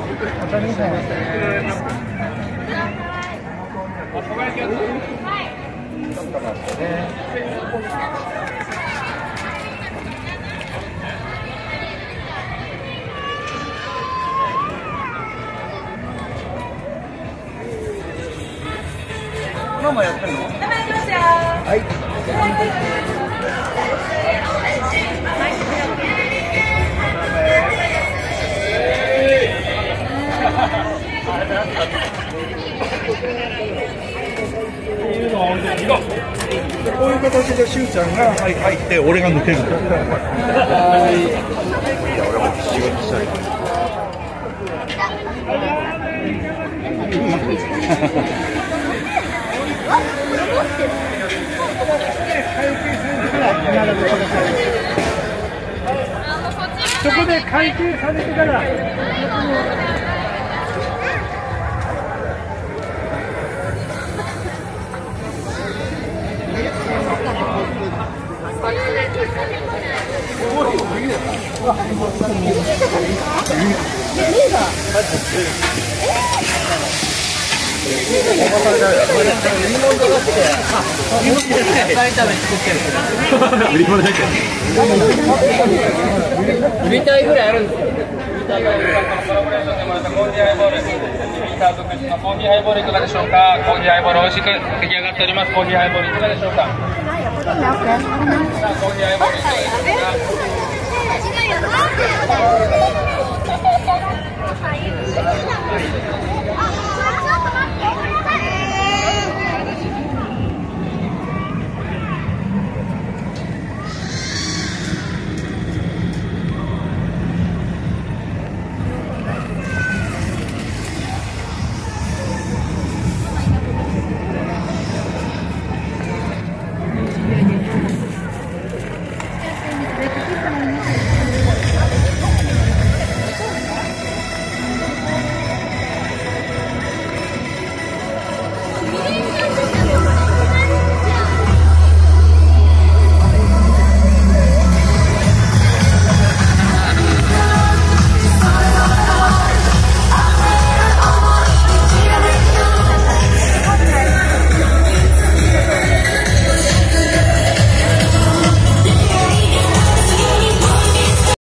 また2本。ちょっと待ってね。ママやってんの？はい。こういう形でしゅうちゃんが入って俺が抜ける。はい。じゃあ俺も仕事したい。そこで会計されてから。 売りたいぐらいあるんですよ。 コーヒーハイボール、特殊のコーヒーハイボールいかがでしょうか。コーヒーハイボール美味しく出来上がっております。コーヒーハイボールいかがでしょうか。コーヒーハイボールいかがでしょうか。 Gracias.